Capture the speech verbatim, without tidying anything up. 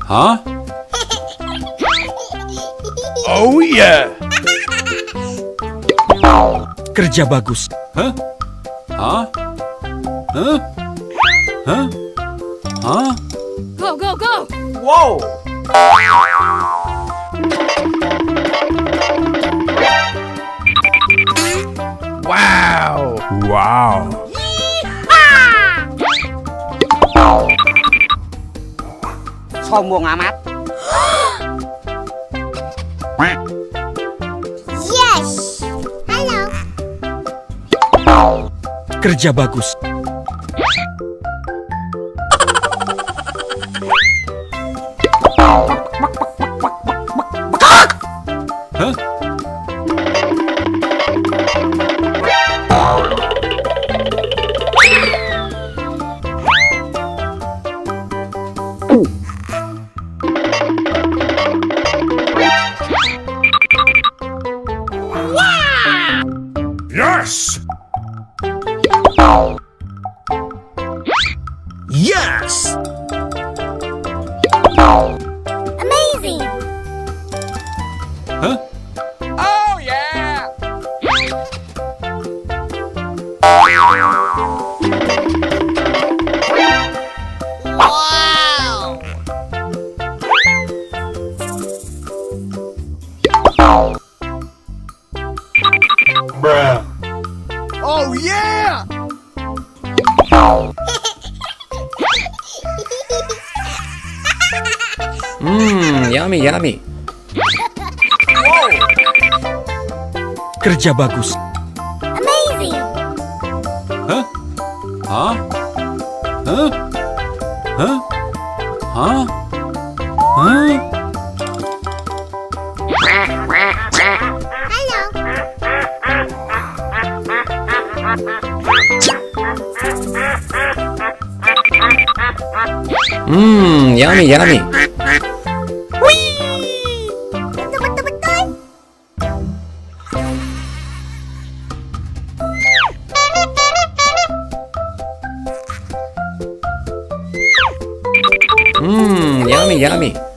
Hah? Oh yeah. Kerja bagus. Hah? Hah? Hah? Hah? Hah? Go, go, go! Wow. Wow. Wow. Sombong amat. Yes. Halo. Kerja bagus. Hah? Yes. Yes. Amazing. Hah? Oh yeah. Wow. Bruh. Oh yeah. Mmm, yummy, yummy. Kerja bagus. Amazing. Hah? Hah? Hah? Hah? Hah? Hah? Halo. Mmm, yummy, yummy. Betul-betul. Mmm, yummy, yummy.